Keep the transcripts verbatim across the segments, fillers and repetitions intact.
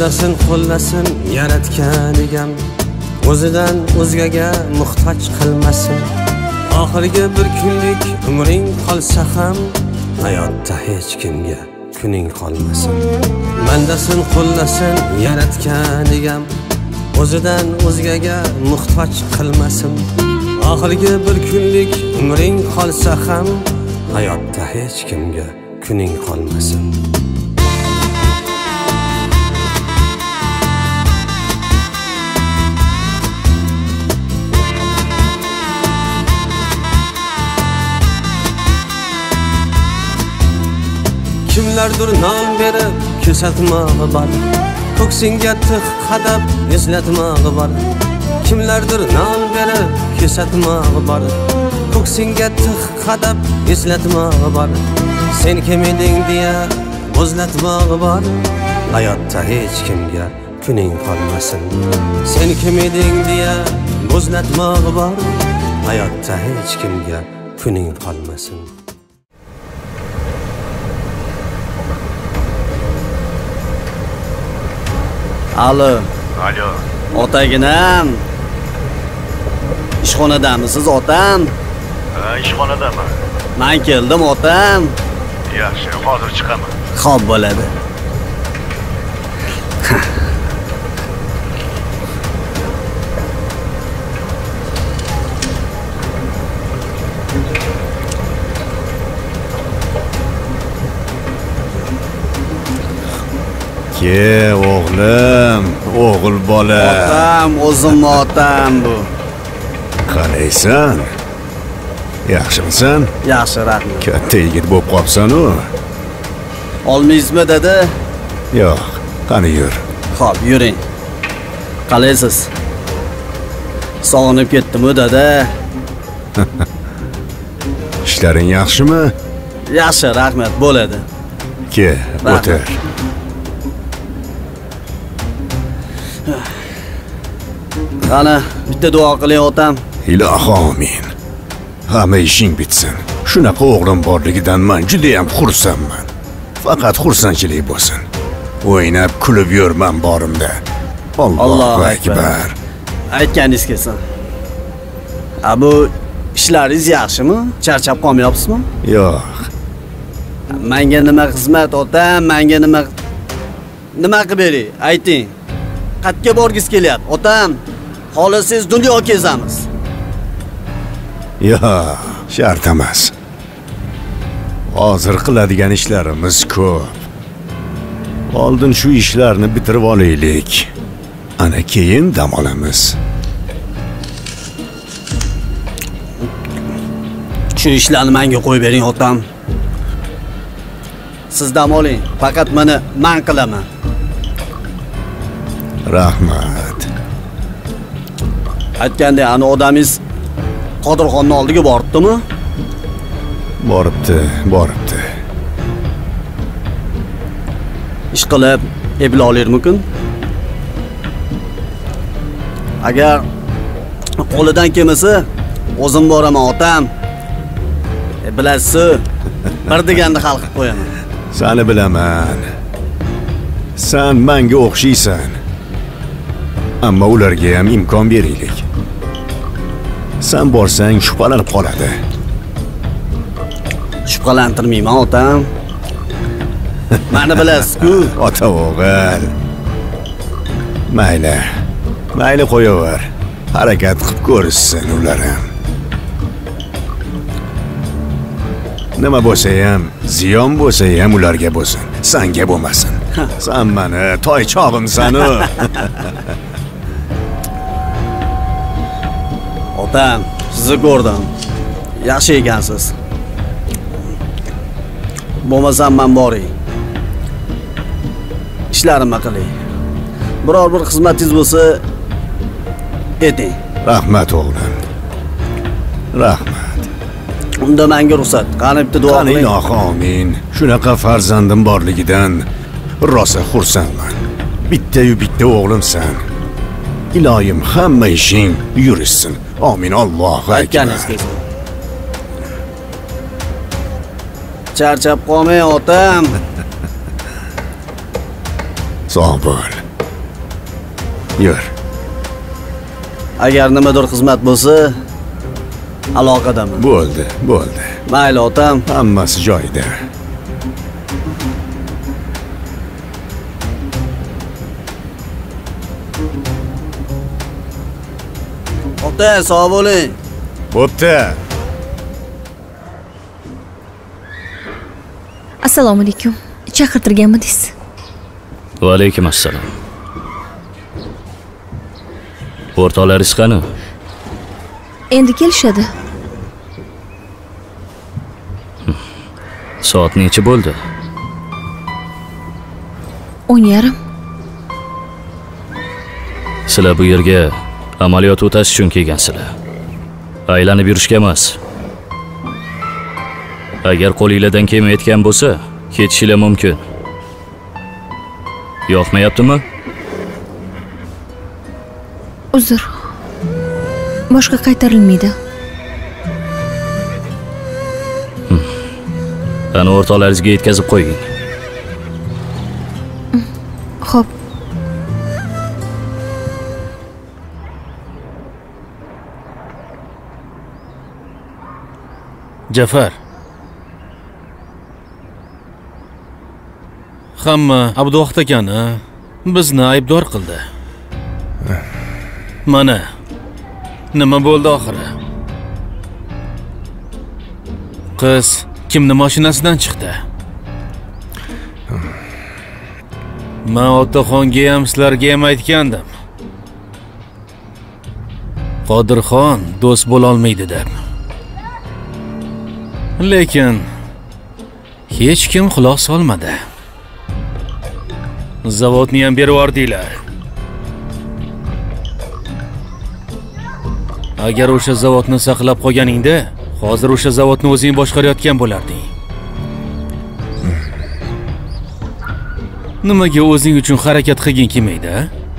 Mandasin qo'llasin yaratgan egam, o'zidan o'zgaga muhtoj qilmasin. Oxirgi bir kunlik umring qolsa ham, hayotda hech kimga kuning qolmasin. Mandasin qo'llasin yaratgan egam, o'zidan o'zgaga muhtoj qilmasin. Oxirgi bir kunlik umring qolsa ham, hayotda hech kimga kuning qolmasin. Kimlardir non berib ko'rsatmog'i bor, ko'ksingga tig' qadab eslatmog'i bor. Kimlardir non berib ko'rsatmog'i bor, ko'ksingga tig' qadab eslatmog'i bor. Sen kim eding deya o'zlatmog'i bor, hayotda hech kimga kuning qolmasin. Sen kim eding deya o'zlatmog'i bor, hayotda hech kimga kuning qolmasin. Alo. Alo. Otaginam. Ishxonadamisiz otam? Ha, ishxonadaman. Men keldim otam. Yaxshi, hozir chiqaman. Xo'p bo'ladi. Ke o'g'lim, o'g'il bola. Otam, o'zim otam bu. Qalaysan? Yaxshimisan? Yaxshi, rahmat. Katta yigit bo'lib qopsan-u. Olmaysizmi dedi? Yo'q, qani yur. Xo'p, yuring. Qalaysiz? Sog'inib ketdim-u dada. Ishlaring yaxshimi? Yaxshi, rahmat, bo'ladi. Ke, o'tir. Qani, bitta duo qiling otam. Ilohi amin. Hamma ishing bitsin. Shunaqa o'g'lim borligidan men juda ham xursandman. Faqat xursandchilik bo'lsin. O'ynab, kulib yurman borimda. Allohu akbar. Aytganingiz kelsin. A bu ishlaringiz yaxshimi? Charchab qolmayapsizmi? Yo'q. Menga nima xizmat otam, menga nima nima qilib bering? Ayting. Qayerga borgingiz kelyapti otam? Xohlasangiz dunyo kezamiz. Yo'q, shart emas. Hozir qiladigan ishlarimiz ko'p. Oldin shu ishlarni bitirib olaylik. Ana keyin dam olamiz. Shu ishlarni menga qo'yib bering otam. Siz dam oling, faqat meni men qilaman. Rahmat. Aytganda ana odamingiz Qodirxonning oldiga boribdimi? Boribdi, boribdi. Ish qilib ebla olarmikin? Agar qo'lidan kelmasa, o'zim boraman otam. E bilasiz, bir deganni hal qilib qo'yaman. Seni bilaman. Sen menga o'xshaysan. Ammo ularga ham imkon beraylik. Sen borsang shubhalanib qoladi. Shubhalantirmayman otam. Meni bilasiz-ku, ota o'g'il. Mayli. Mayli qo'yaver. Harakat qilib ko'rishsin ular ham. Nima bo'lsa ham, ziyon bo'lsa ham ularga bo'lsin. Senga bo'lmasin. Sen meni toy chog'imsan-u. Otam, sizni ko'rdim. Yaxshi ekansiz. Bo'lmasam men boray. Ishlarimni qiling. Biror bir xizmatingiz bo'lsa, eting. Rahmat o'g'lim. Rahmat. Unda menga ruxsat. Qani bitta duo qiling. Ilohi amin. Shunaqa farzandim borligidan rosa xursandman. Bitta-yu bitta o'g'limsan. Iloyim hamma ishing yurishsin. Amin. Allohu akbar. Charchab qolmay otam. Sog' bo'l. Yur. Agar nimadir xizmat bo'lsa, aloqadaman. Bo'ldi, bo'ldi. Mayli otam, Hammasi joyida. ota, sog' bo'ling. Bo'pti. Assalomu alaykum. Chaqirtirganmidingiz? Va alaykum assalom. O'rtoqlaringiz qani? Endi kelishadi. Soat necha bo'ldi? o'n yarim. Sizlar bu yerga amaliyot o'tash uchun kelgansizlar. Aylanib yurishga emas. Agar qo'lingizdan kelmayotgan bo'lsa, ketishinglar mumkin. Yoqmayaptimi? Uzr. Boshqa qaytarilmaydi. Ana o'rtoqlaringizga yetkazib qo'ying. Xo'p. Jafar. Hamma Abduvaqt akani bizni aybdor qildi. Mana nima bo'ldi oxiri? Qiz kimni mashinasidan chiqdi? Men otaxonga ham sizlarga ham aytgandim. Qodirxon do'st bo'la olmaydi deb. Lekin hech kim quloq solmadi. Zavodni ham berib yubordinglar. Agar o'sha zavodni saqlab qolganingda, hozir o'sha zavodni o'zing boshqarayotgan bo'larding. Nimaga o'zing uchun harakat qilging kelmaydi?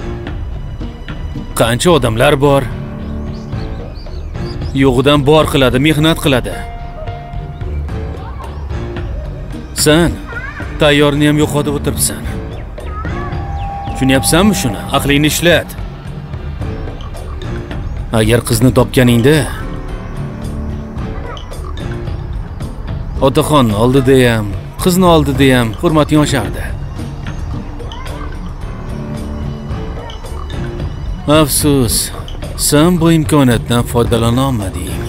Qancha odamlar bor? Yo'g'idan bor qiladi, mehnat qiladi. Sen tayyorni ham yo'qotib o'tiribsan. Tushunyapsanmi shuni? Aqlingni ishlat. Agar qizni topganingda otaxon oldida ham, qizni oldida ham hurmating oshardi. Afsus, sen bu imkoniyatdan foydalana olmading.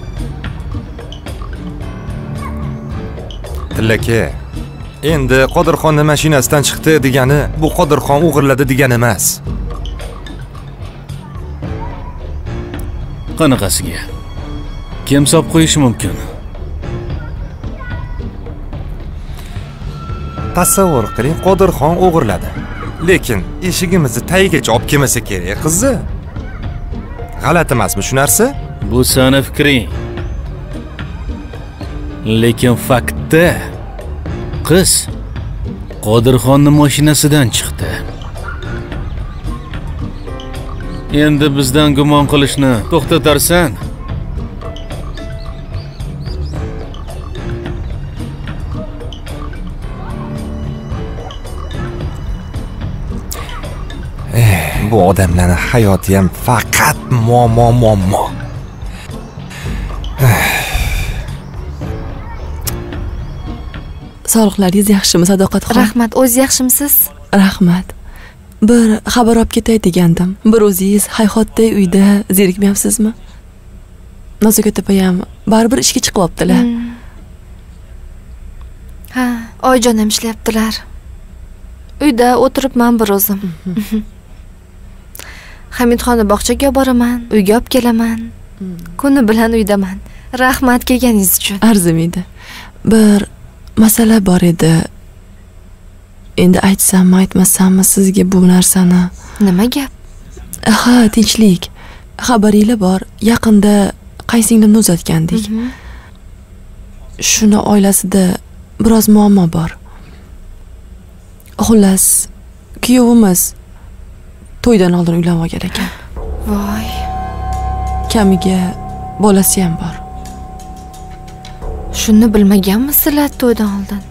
Tillaka, endi Qodirxonning mashinasidan chiqdi degani bu Qodirxon o'g'irladi degani emas. Qanaqasiga? Kim hisob qo'yishi mumkin? Tasavvur qiling, Qodirxon o'g'irladi. Lekin eshigimizni tagigacha olib kelmasa kerak, qizi. G'alati emasmi shu narsa? Bu seni fikring. Lekin faktda qiz Qodirxonning mashinasidan chiqdi. Endi bizdan gumon qilishni to'xtatarsan? Bu odamlarning hayoti ham faqat muammo muammo. Sog'liqlaringiz yaxshimi, Sadoqatxon? Rahmat, o'z yaxshimisiz? Rahmat. Bir xabar olib ketay degandim. Bir o'zingiz hayhotday uyda zerikmayapsizmi? Nozik opa ham baribir ishga chiqibdilar. Hmm. Ha, oyijon ham ishlayaptilar. Uyda o'tiribman bir o'zim. Hamidxonni bog'chaga olib boraman, uyga olib kelaman. Kuni bilan uydaman. Rahmat kelganingiz uchun. Arzimaydi. Bir masala bor edi. Endi aytsammi, aytmasammi sizga bu narsani? Nima gap? Ha, tinchlik. Xabaringlar bor. Yaqinda qaysinglimni uzatgandik. Shuni oilasida biroz muammo bor. Xullas, kuyovimiz to'ydan oldin uylanib olgan ekan. Voy. Kamiga bolasi ham bor. Shuni bilmaganmisizlar to'ydan oldin?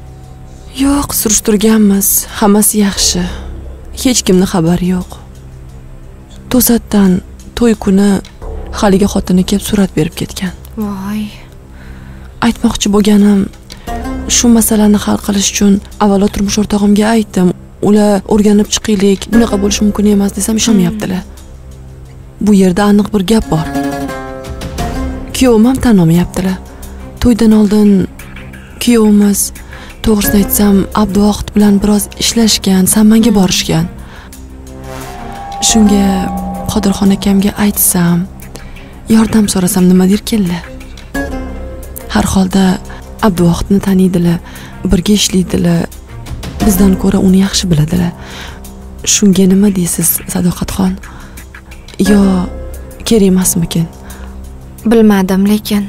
Yo'q, surishtirganmiz. Hammasi yaxshi. Hech kimning xabari yo'q. to'satdan to'y kuni haligi xotini kelib surat berib ketgan. Voy. Aytmoqchi bo'lganim, shu masalani hal qilish uchun avvalo turmush o'rtog'imga aytdim. Ular o'rganib chiqaylik, bunaqa bo'lishi mumkin emas desam ishonmayaptilar. Bu yerda aniq bir gap bor. Kuyovim ham tan olmayaptilar. To'ydan oldin kuyovimiz, to'g'risini aytsam, Abduvohid bilan biroz ishlashgan, Sammanga borishgan. Shunga Qodirxon akamga aytsam, yordam so'rasam nima derkinlar? Har holda Abduvohidni taniydilar, birga ishlaydilar. Bizdan ko'ra uni yaxshi biladilar. Shunga nima deysiz, Sadoqatxon? Yo, kerak emasmikin? Bilmadim, lekin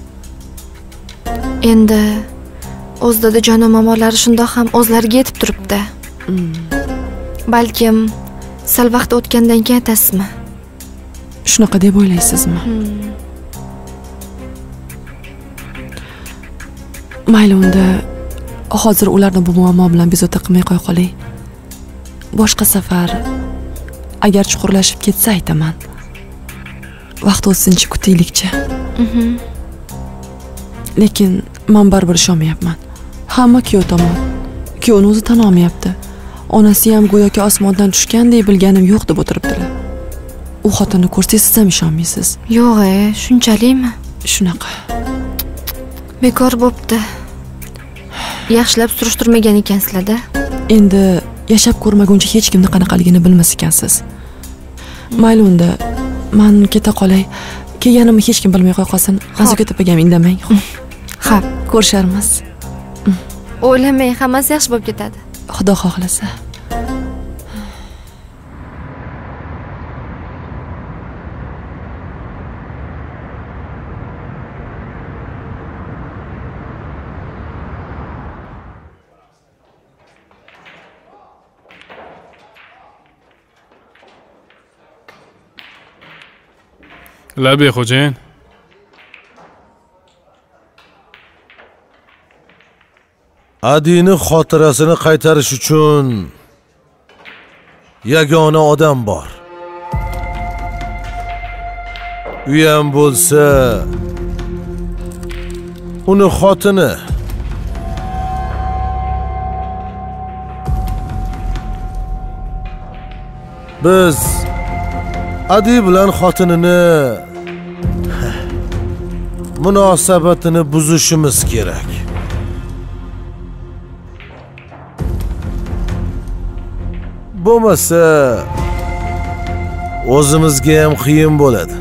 endi o'zida jon momolari shundoq ham o'zlariga yetib turibdi. Hmm. Balkim sal vaqt o'tgandan keyin aytasizmi? Shunaqa deb o'ylaysizmi? Hmm. Mayli, unda hozir ularni bu muammo bilan bezovta qilmay qo'ya qoling. Boshqa safar agar chuqurlashib ketsa aytaman. Vaqt o'tsinchi, kutaylikchi. Mhm. Lekin men baribir ishonmayapman. Hamma kuyov tomon. Kuyovni o'zi tan olmayapti. Onasi ham go'yoki osmondan tushgandek bilganim yo'q deb o'tiribdilar. U xotinni ko'rsangiz ham ishonmaysiz. Yo'q-e, shunchalikmi? Shunaqa. Bekor bo'pti. Yaxshilab surishtirmagan ekansizlar-da. Endi yashab ko'rmaguncha hech kimni qanaqaligini bilmas ekansiz. Mayli, unda men keta qolay. Kelganimni hech kim bilmay qo'ya qolsin. Nazokat opagam indamang. Xo'p, ko'risharmiz. O'ylamang, hammasi yaxshi bo'lib ketadi. Xudo xohlasa. Labi xo'jayin. Adini xotirasini qaytarish uchun yagona odam bor. U ham bo'lsa uni xotini. Biz Adi bilan xotinini munosabatini buzishimiz kerak. Bo'lmasa o'zimizga ham qiyin bo'ladi.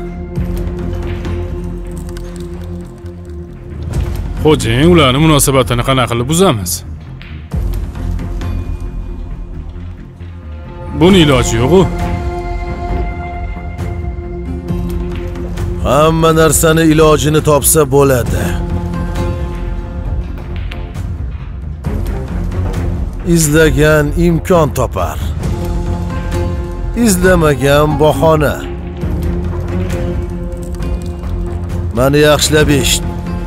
Xo'jayin, ularning munosabatini qanaqa qilib buzamiz? Buni iloji yo'q-ku. Hamma narsani ilojini topsa bo'ladi. Izlagan imkon topar. Izlamagan bahona. Meni yaxshilab eshit.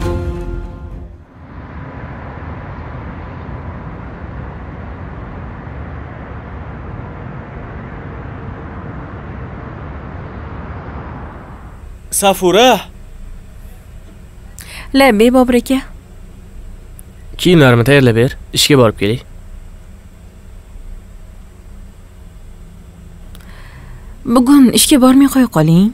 Safura. Labi Bobur aka. Kiyimlarimni tayyorlab ber, ishga borib kelay. Bugun ishga bormay qo'ya qoling.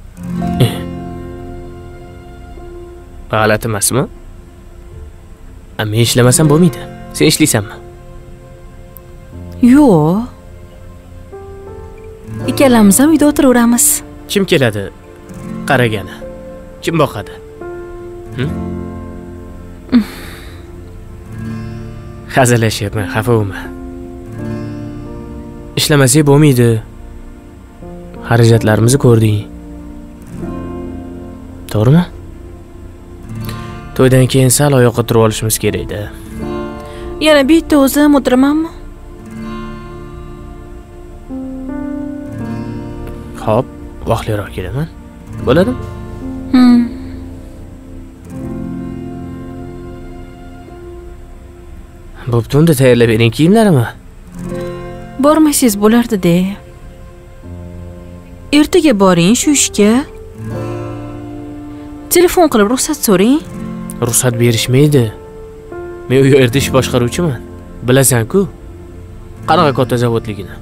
G'alati emasmi? Men ishlamasam bo'lmaydi. Sen ishlaysanmi? Yo'q. Ikkalamiz ham uyda o'tiraveramiz. Kim keladi? Qaragani. Kim boqadi? Hm? Hazillashyapman, xafa bo'lma. Ishlamasak bo'lmaydi. Xarajatlarimizni ko'rding. To'g'rimi? To'ydan keyin sal oyoqqa turib olishimiz kerak-da. Yana bitta o'zim o'tiramanmi? Xo'p, vaqtliroq kelaman. Bo'ladimi? Hmm. Bo'pti, unda tayyorlab bering kiyimlarimni. Bormaysiz bo'lardi-da. Ertaga boring shu ishga. Telefon qilib ruxsat so'rang. Ruxsat berishmaydi. Men u yerda ish boshqaruvchiman. Bilasan-ku. Qanaqa katta zavodligini.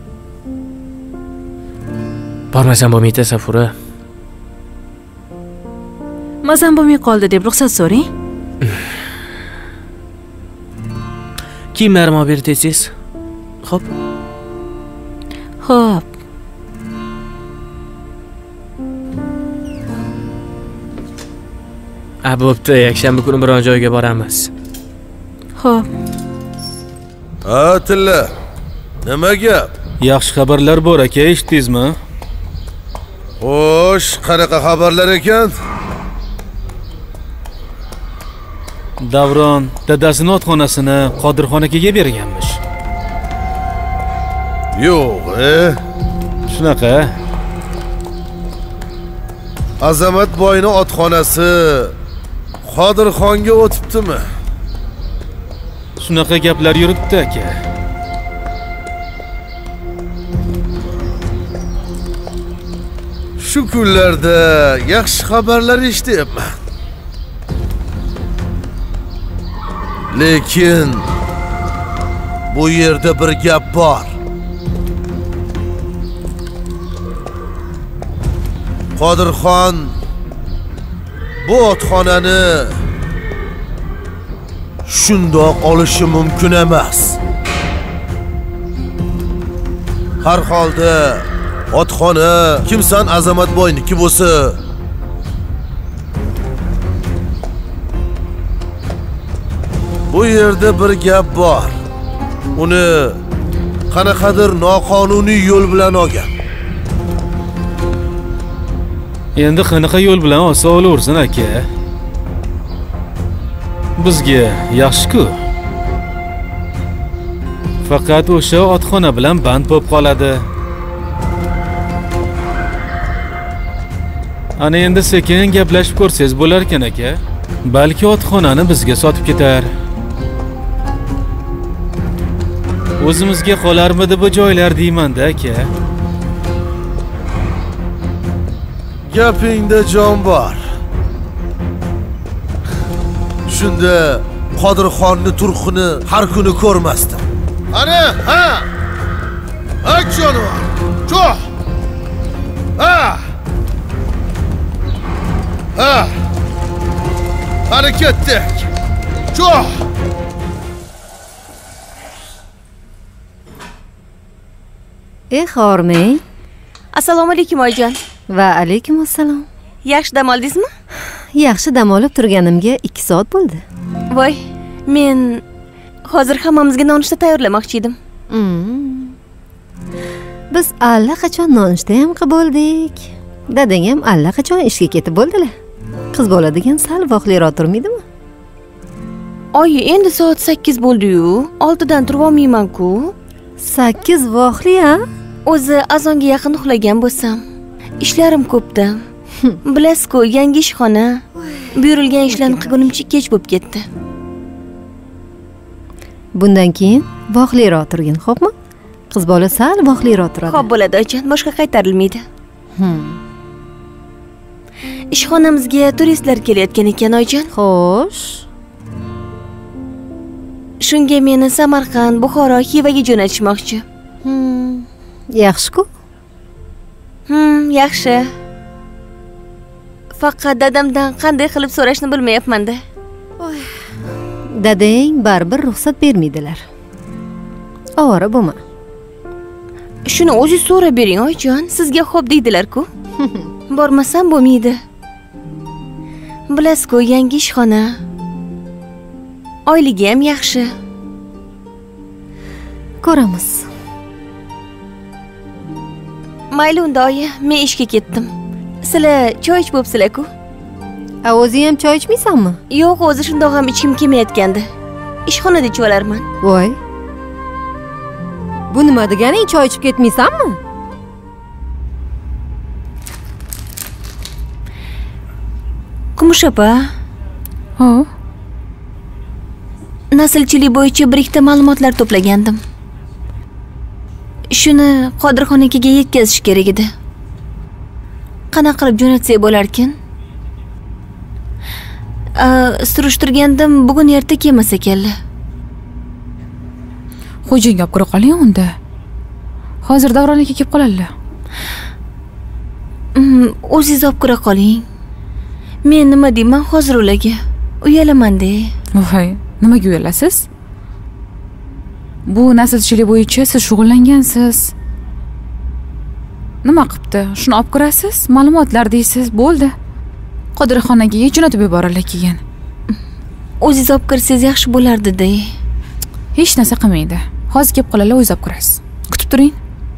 Bormasam bo'lmaydi, Safura. Mazam bo'lmay qoldi deb ruxsat so'rang. Kiyimlarimni olib bersangiz. Xo'p. Xo'p. A bo'pti, yakshanba kuni biron joyga boramiz. Xo'p. Ha, Tilla. Nima gap? Yaxshi xabarlar bor aka, eshitdingizmi? Xo'sh, qanaqa xabarlar ekan? Davron dadasining otxonasini Qodirxon akaga berganmish. Yo'q, e? Shunaqa. Azamat boyning otxonasi Qodirxonga o'tibdimi? Shunaqa gaplar yuribdi aka. Shu kunlarda yaxshi xabarlar eshityapman. Lekin bu yerda bir gap bor. Qodirxon bu otxonani shundoq olishi mumkin emas. Har holda otxona kimsan Azamat boyniki bo'lsa, bu yerda bir gap bor. Uni qanaqadir noqonuniy yo'l bilan olgan. Endi qanaqa yo'l bilan olsa olaversin aka. Bizga yaxshi-ku. Faqat o'sha otxona bilan band bo'lib qoladi. Ana endi sekin gaplashib ko'rsangiz bo'lar ekan aka. Balki otxonani bizga sotib ketar. O'zimizga qolarmidi bu joylar deyman-da aka. Gapingda jon bor. Shunda Qodirxonni turxini har kuni ko'rmasdim. Ana, ha! Ha, jonivor. Cho'q. Ha! Ha! Hareketdik. Cho'q. Eh, Hormay. Assalomu alaykum oyijon. Va alaykum assalom. Yaxshi dam oldingizmi? Yaxshi dam olib turganimga ikki soat bo'ldi. Voy, men hozir hammamizga nonushta tayyorlamoqchi edim. Hmm. Biz allaqachon nonushta ham qilib bo'ldik. Dadang ham allaqachon ishga ketib bo'ldilar. Qiz bo'ladigan sal vaqtliroq turmaydimi? Oyi, endi soat sakkiz bo'ldi-yu, oltidan turib olmayman-ku. sakkiz vaqtli-a? O'zi azonga yaqin uxlagan bo'lsam, ishlarim ko'pda. Bilasiz-ku, yangi ishxona. Buyurilgan ishlarni qilgunimcha kech bo'lib ketdi. Bundan keyin vaqtliroq turgin, xo'pmi? Qiz bola sal vaqtliroq turadi. Xo'p bo'ladi, oyijon, boshqa qaytarilmaydi. Hmm. Ishxonamizga turistlar kelayotgan ekan, oyijon. Xo'sh. Shunga meni Samarqand, Buxoro, Xivaga jo'natishmoqchi. Hmm. Yaxshi-ku. Hmm, yaxshi. Faqat dadamdan qanday qilib so'rashni bilmayapman-da. Voy. Dadang baribir ruxsat bermaydilar. Ovora bo'lma. Shuni o'zingiz so'rab bering, oyijon. Sizga xo'p deydilar-ku. Bormasam bo'lmaydi. Bilasiz-ku, yangi ishxona. Oyligi ham yaxshi. Ko'ramiz. Mayli unda oyi, men ishga ketdim. Sizlar choy ichib bo'libsizlar-ku? A, o'zi ham choy ichmaysanmi? Yo'q, o'zi shundoq ham ichkim kelmayotgandi. Ishxonada ichib olarman. Voy. Bu nima deganing, choy ichib ketmaysanmi? Kumush opa. Ha? Naslchilik bo'yicha bir ikkita ma'lumotlar to'plagandim. Shuni Qodirxon akaga yetkazish kerak edi. qanaqa qilib jo'natsak bo'larkan? Surishtirgandim, bugun erta kelmas ekanlar. Xo'jayinga olib kira qoling unda. Hozir Davronga kelib qoladilar. O'zingiz olib kira qoling. Men nima deyman hozir ularga? Uyalaman-da. Voy, nimaga uyalasiz? Bu naslchilik bo'yicha siz shug'ullangansiz. Nima qilibdi? Shuni olib kirasiz, ma'lumotlar deysiz, bo'ldi. Qodirxonaga jo'natib yuborarlar keyin. O'zingiz olib kirsangiz yaxshi bo'lardi-da. Hech narsa qilmaydi. Hozir kelib qoladilar, o'zingiz olib kirasiz. Kutib turing.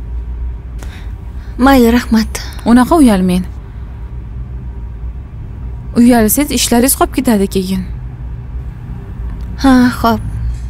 Mayli, rahmat. Unaqa uyalmang. Uyalsangiz ishlaringiz qolib ketadi keyin. Ha, xo'p.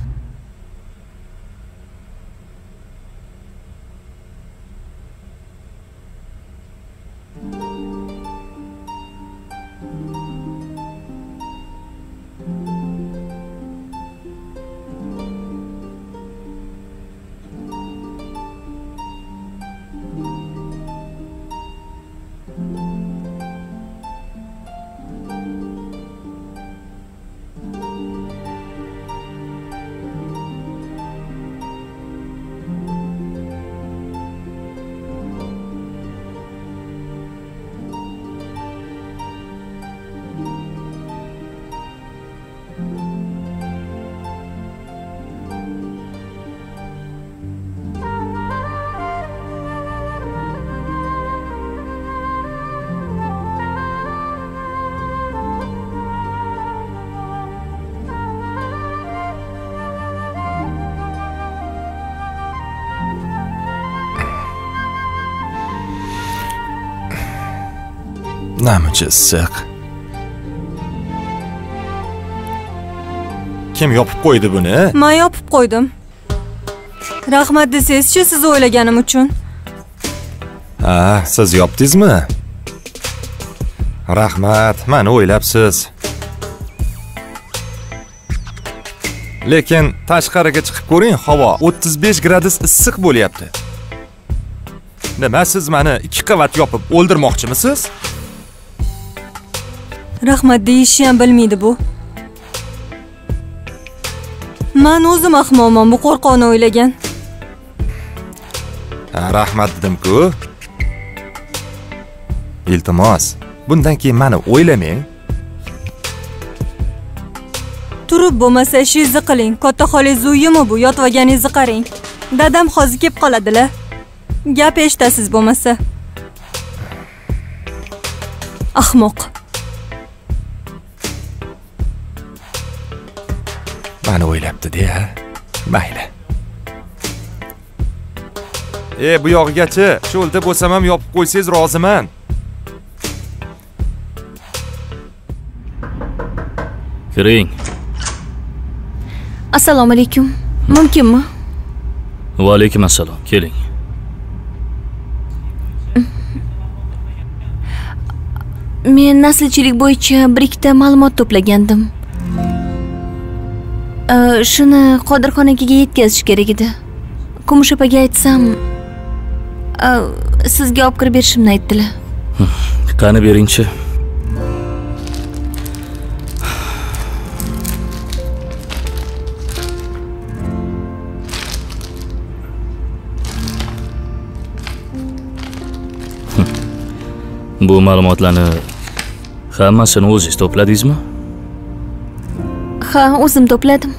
Namuncha issiq. Kim yopib qo'ydi buni? Men yopib qo'ydim. Rahmat desangiz-chi, siz o'ylaganim uchun. Ha, siz yopdingizmi? Rahmat, meni o'ylabsiz. Lekin tashqariga chiqib ko'ring, havo o'ttiz besh gradus issiq bo'lyapti. Nima, siz meni ikki qavat yopib o'ldirmoqchimisiz? Rahmat deyishni ham bilmaydi bu. Men o'zim ahmoqman, bu qo'rqovni o'ylagan. Ha, rahmat dedim-ku. Iltimos, bundan keyin meni o'ylamang. Turib bo'lmasa ishingizni qiling. Katta xolingiz uyimi bu? Yotvaningizni qarang. Dadam hozir kelib qoladilar. Gap eshitasiz bo'lmasa. Ahmoq. Meni o'ylabdi-da. Mayli. E, bu yog'igachi, sho'lda bo'lsam ham yopib qo'ysangiz roziman. Kiring. Assalomu alaykum. Mumkinmi? Va alaykum assalom. Keling. Men naslchilik bo'yicha bir ikkita ma'lumot to'plagandim. Shuni Qodirxonaga yetkazish kerak edi. Kumush opaga aytsam, sizga olib kirib berishimni aytdilar. Qani beringchi. Bu ma'lumotlarni hammasini o'zingiz to'pladingizmi? Ha, o'zim to'pladim.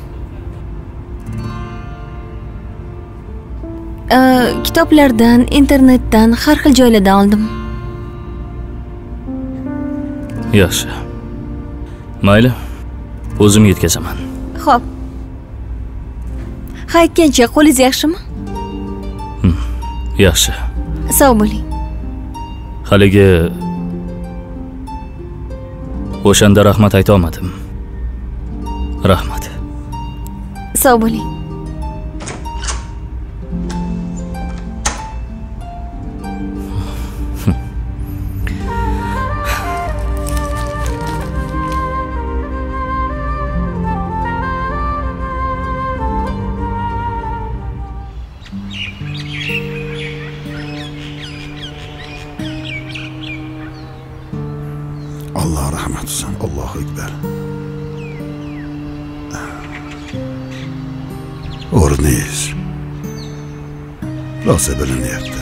Kitoblardan, internetdan, har xil joylardan oldim. Yaxshi. Mayli, o'zim yetkazaman. Xo'p. Ha, aytgancha, qo'lingiz yaxshimi? Yaxshi. Sog' bo'ling. Haligi o'shanda rahmat ayta olmadim. Rahmat. Sog' bo'ling. rahmat olsun. Allohu akbar. O'rningiz rosa bilinyapti.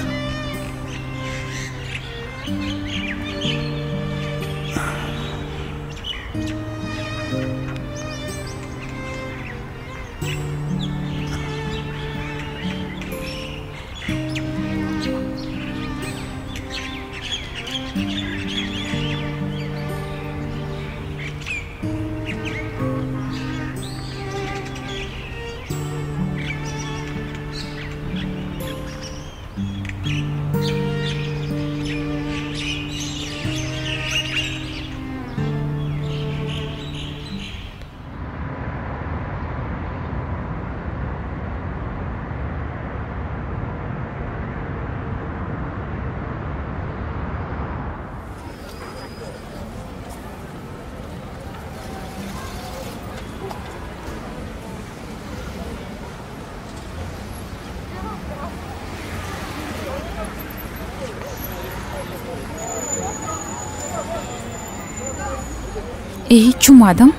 ey tushunmadim.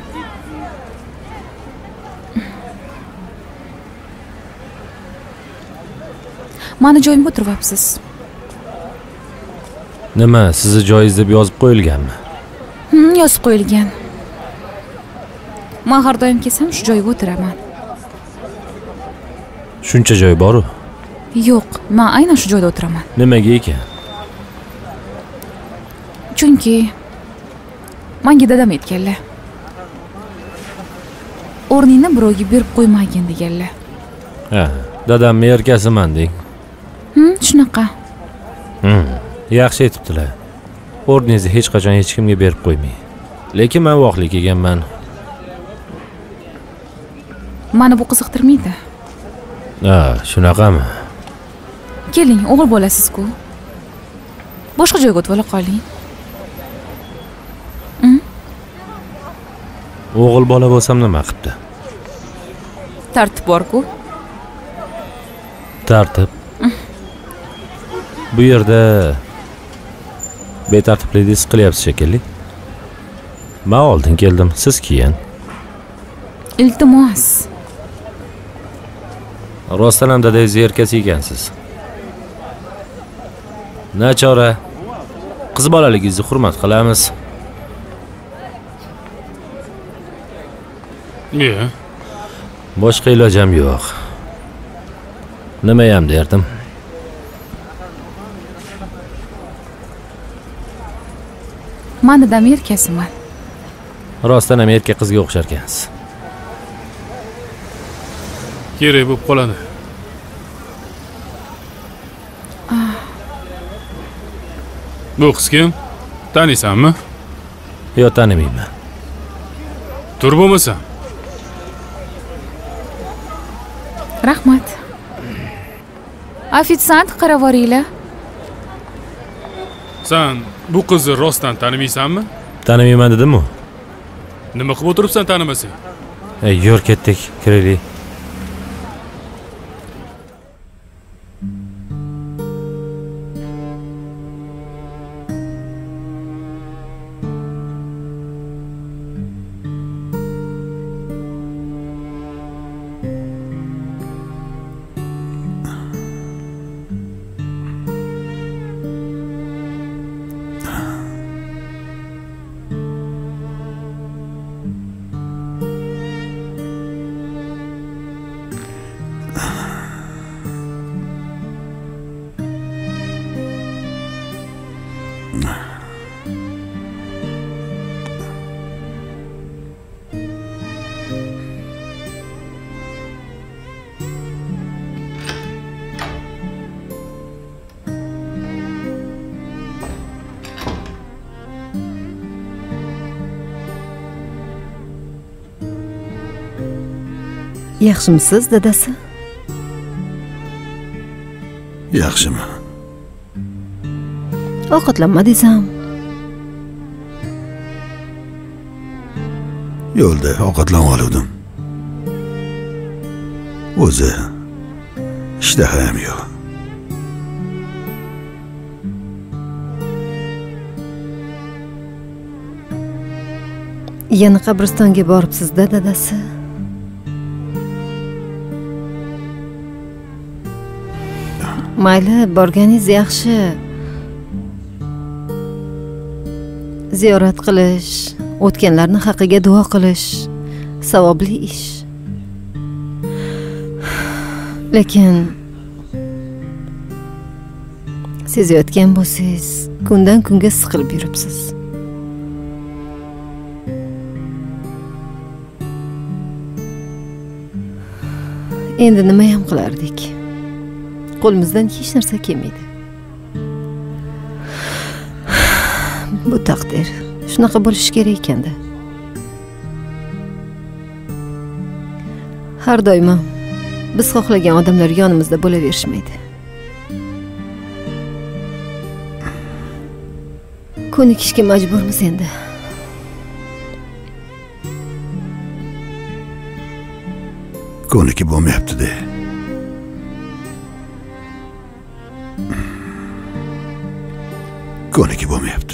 Mani joyimga o'tiryapsiz. Nima, sizni joyingiz deb yozib qo'yilganmi? Hmm, yozib qo'yilgan. Men har doim kelsam shu joyga o'tiraman. Shuncha joy bor-ku? Yo'q, men aynan shu joyda o'tiraman. Nimaga ekan? Chunki menga dadam aytganlar. O'rningni birovga berib qo'ymagin deganlar. Ha, dadamni erkasiman deng. Hmm, shunaqa. Hmm, yaxshi aytibdilar. O'rningizni hech qachon hech kimga berib qo'ymang. Lekin men voqlik ekanman. Meni bu qiziqtirmaydi. Ha, shunaqami? Keling, o'g'il bo'lasiz-ku. Boshqa joyga o'tib ola qoling. O'g'il bola bo'lsam nima qilibdi? Tartib bor-ku. Tartib. Bu yerda betartiblikni qilyapsiz shekilli. Men oldin keldim, siz keyin. Iltimos. Rostdan ham dadangiz erkasi ekansiz. Nachora, qiz bolaligingizni hurmat qilamiz. Yo'q. Boshqa ilojim yo'q. Nima ham derdim? Men dadam erkasiman. Rostdan ham erkak qizga o'xshar ekansiz. Kerak bo'lib qoladi. Bu qiz kim? Taniysanmi? Yo'q, tanimayman. Tur bo'lmasa. Rahmat. Ofitsiant qarab boringlar. Sen bu qizni rostdan tanimaysanmi? Tanimayman dedim-ku. Nima qilib o'tiribsan tanimasang? Ey, yur ketdik, kiraylik. Yaxshimisiz, dadasi? Yaxshiman. Ovqatlanmadingizmi? Yo'lda ovqatlanib oldim. O'zi ishtaham yo'q. yana qabristonga boribsiz-da dadasi. Mayli, borganingiz yaxshi. Ziyorat qilish, o'tganlarni haqqiga duo qilish savobli ish. Lekin sezayotgan bo'lsangiz, kundan kunga siqilib yuribsiz. Endi nima ham qilardik? Qo'limizdan hech narsa kelmaydi. Bu taqdir. Shunaqa bo'lishi kerak ekanda. Har doim biz xohlagan odamlar yonimizda bo'laverishmaydi. Ko'nikishga majburmiz endi. Ko'nikib bo'lmayapti-da. Ko'nikib bo'lmayapti.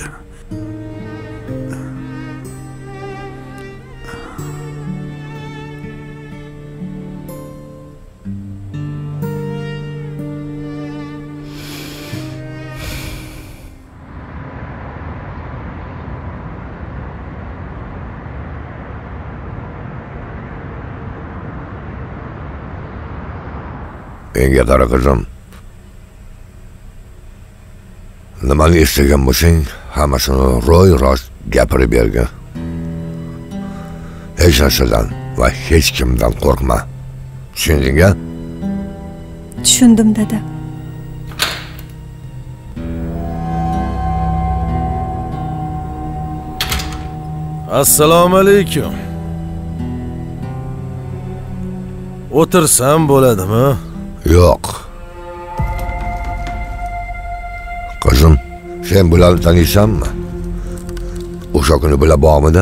Menga qara qizim. Nimani istagan bo'lsang, hammasini ro'y-rost gapirib bergin. Hech narsadan va hech kimdan qo'rqma. Tushundingmi? Tushundim, dada. Assalomu alaykum. O'tirsam bo'ladimi? Yo'q. Qizim, sen bularni taniysanmi? O'sha kuni bular bormidi?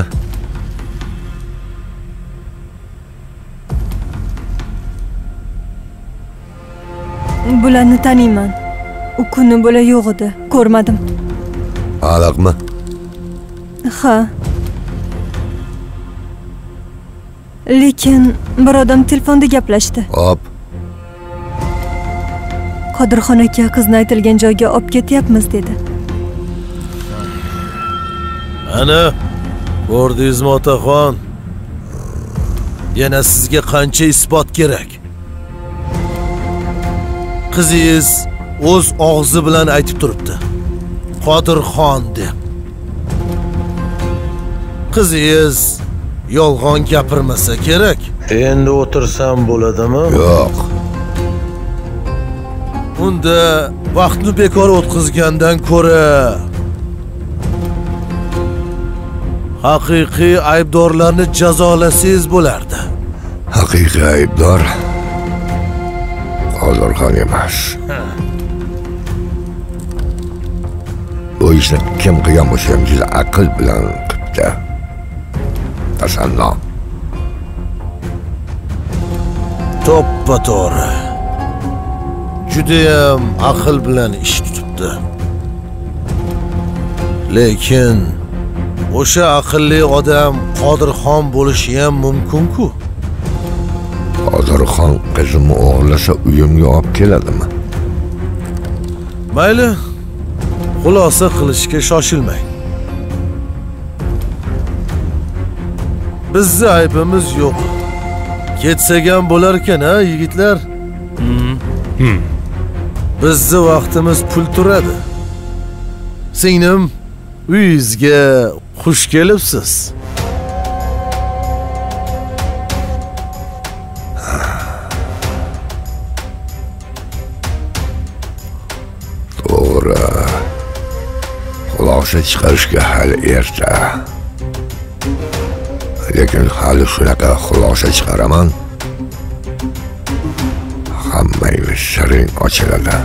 Bularni taniyman. U kuni bular yo'q edi, ko'rmadim. Aniqmi? Ha. Lekin bir odam telefonda gaplashdi. Hop. Qodirxon aka qizni aytilgan joyga olib ketyapmiz dedi. Ana, ko'rdingizmi otaxon? Yana sizga qancha isbot kerak? Qizingiz o'z og'zi bilan aytib turibdi. Qodirxon deb. Qizingiz yolg'on gapirmasa kerak. Endi o'tirsam bo'ladimi? Yo'q. Unda vaqtni bekor o'tkazgandan ko'ra haqiqiy aybdorlarni jazolasangiz bo'lardi. Haqiqiy aybdor Qodirxon emas. Bu ishni kim qilgan bo'lsa ham juda aql bilan qilibdi. Tasanno. To'ppa-to'g'ri. Judayam aql bilan ish tutibdi. Lekin o'sha aqlli odam Qodirxon bo'lishi ham mumkin-ku. Qodirxon qizimni o'g'irlasa uyimga olib keladimi? Mayli, xulosa qilishga shoshilmang. Bizning aybimiz yo'q. Ketsak ham bo'lar ekan-a, yigitlar? Hmm. Bizni vaqtimiz pul turadi. Singlim, uyingizga xush kelibsiz. To'g'ri. Xulosa chiqarishga hali erta. Lekin hali shunaqa xulosa chiqaraman. Hammangiz siring ochiladi.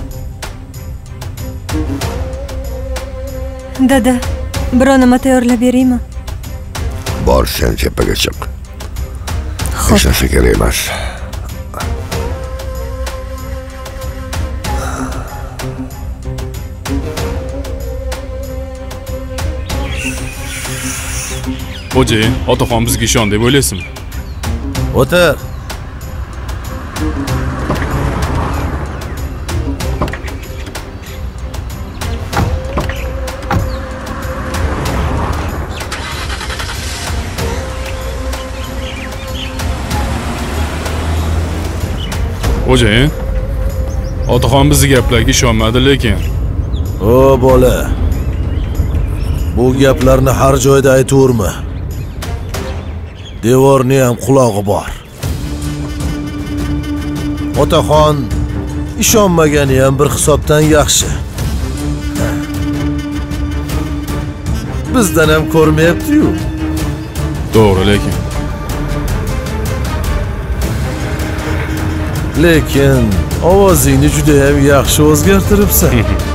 Dada, biror nima tayyorlab beraymi? Bor, sen tepaga chiq. Hech narsa kerak emas. Xo'jayin, otaxon bizga ishon deb o'ylaysizmi? O'tir. Xo'jayin, otaxon bizning gaplarga ishonmadi lekin. O bola. Bu gaplarni har joyda aytaverma. Devorni ham qulog'i bor. Otaxon ishonmagani ham bir hisobdan yaxshi. Bizdan ham ko'rmayapti-yu. To'g'ri lekin. Lekin ovozingni juda ham yaxshi o'zgartiribsan.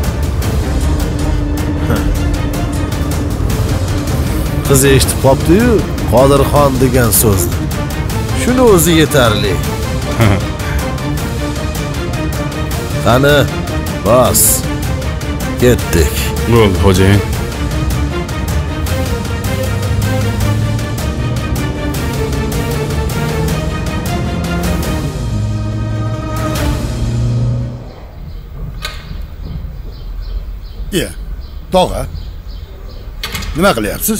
Qiz eshitib qopdi-yu, Qodirxon degan so'zni. Shuni o'zi yetarli. Qani, bas. Ketdik. Bo'ldi, xo'jayin. Ya, tog'a. Nima qilyapsiz?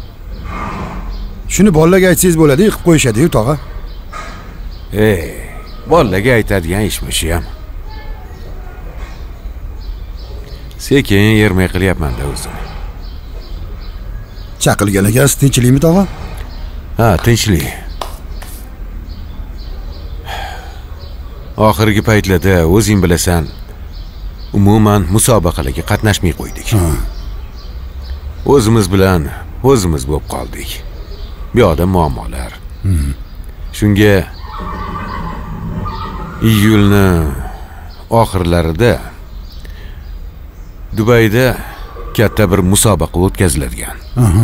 Shuni bolalarga aytsangiz bo'ladi, qilib qo'yishadi-yu, tog'a. Ey, bolalarga aytadigan ishmishi ham. Sekin yermay qilyapman-da o'zim. Chaqilgan ekansiz, tinchlikmi, tog'a? Ha, tinchlik. Oxirgi paytlarda o'zing bilasan, umuman musobaqalarga qatnashmay qo'ydik. O'zimiz bilan o'zimiz bo'lib qoldik. Bu yoqda muammolar. Shunga iyulni oxirlarida Dubayda katta bir musobaqa o'tkaziladigan.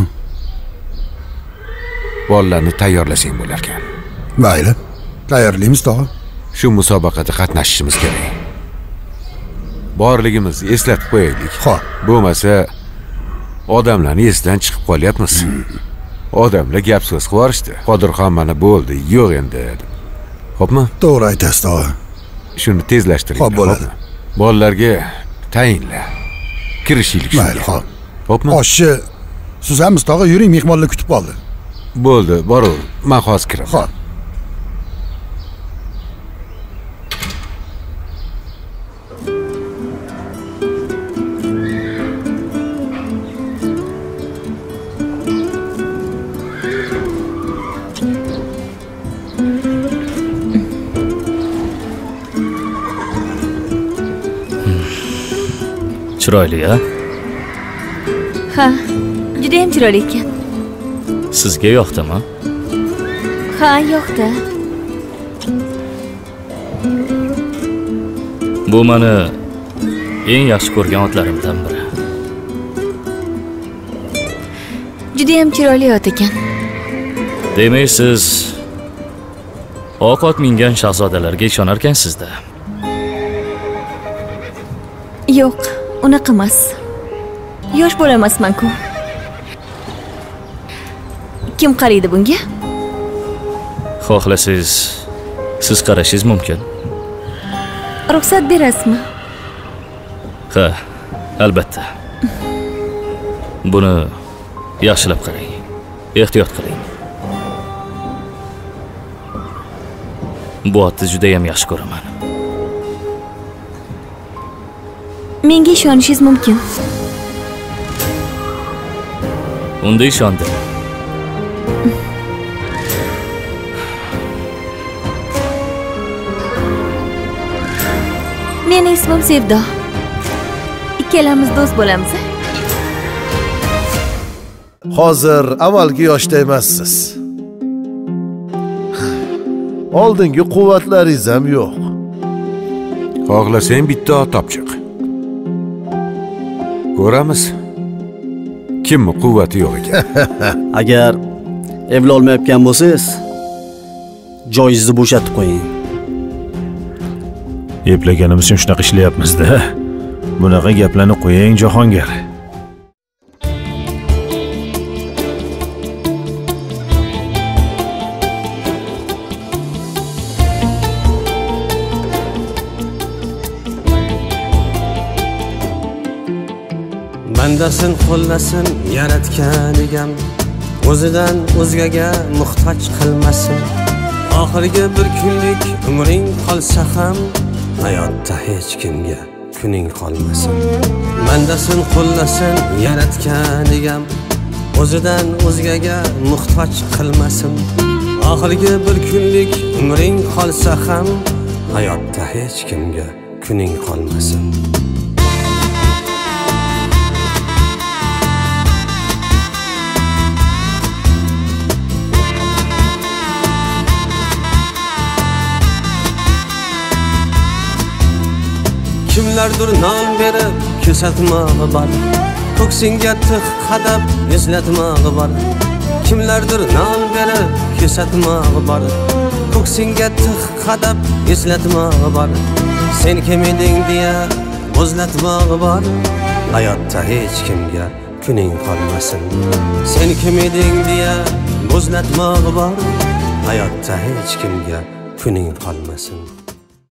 Bolalarni tayyorlasang bo'lar ekan. Mayli, tayyorlaymiz, tog'a. Shu musobaqada qatnashishimiz kerak. Borligimizni eslatib qo'yaylik. Xo'p. Bo'lmasa odamlarni esdan chiqib qolyapmiz. Odamlar gap so'z qilib yuborishdi. Qodirxon mana bo'ldi, yo'q endi. Xo'pmi? To'g'ri aytasiz, tog'a. Shuni tezlashtiring. Xo'p, bo'ladi. Bolalarga tayinla. Kirishlik shunga. Mayli, xo'p. Xo'pmi? Oshchi suzamiz, tog'a, yuring, mehmonlar kutib qoldi. Bo'ldi, boraver. Men hozir kiraman. Xo'p. Chiroyli, ha? Ha, juda ham chiroyli ekan. Sizga yoqdimi? Ha, yoqdi. Bu meni eng yaxshi ko'rgan otlarimdan biri. Juda ham chiroyli ot ekan. Demak, siz oq ot mingan shahzodalarga ishonar ekansiz-da. Yo'q, unaqa emas. Yosh bola emasman-ku. Kim qaraydi bunga? Xohlasangiz, siz qarashingiz mumkin. Ruxsat berasizmi? Ha, albatta. Buni yaxshilab qarang. Ehtiyot qiling. Bu otni juda ham yaxshi ko'raman. Menga ishonishingiz mumkin. Unda ishondim. Meni ismim Sevdo. Ikkalamiz do'st bo'lamiz. Hozir avvalgi yoshda emassiz. Oldingi quvvatlaringiz ham yo'q. Xohlasang bitta ot topchiq. Ko'ramiz. Kimni quvvati yo'q ekan. Agar evli olmayotgan bo'lsangiz, joyingizni bo'shatib qo'ying. Eplaganimiz uchun shunaqa ishlayapmiz-da. Bunaqa gaplarni qo'ying, Jahongir. mandasin qo'llasin yaratgan egam, o'zidan o'zgaga muhtoj qilmasin. Oxirgi bir kunlik umring qolsa ham hayotda hech kimga kuning qolmasin. Mandasin qo'llasin yaratgan egam, o'zidan o'zgaga muhtoj qilmasin. Oxirgi bir kunlik umring qolsa ham hayotda hech kimga kuning qolmasin. Kimlardir non berib kesatmog'i bor, ko'ksingga tig' qadab eslatmog'i bor. Kimlardir non berib kesatmog'i bor, ko'ksingga tig' qadab eslatmog'i bor. Sen kim eding deya o'zlatmog'i bor, hayotda hech kimga kuning qolmasin. Sen kim eding deya o'zlatmog'i bor, hayotda hech kimga kuning qolmasin.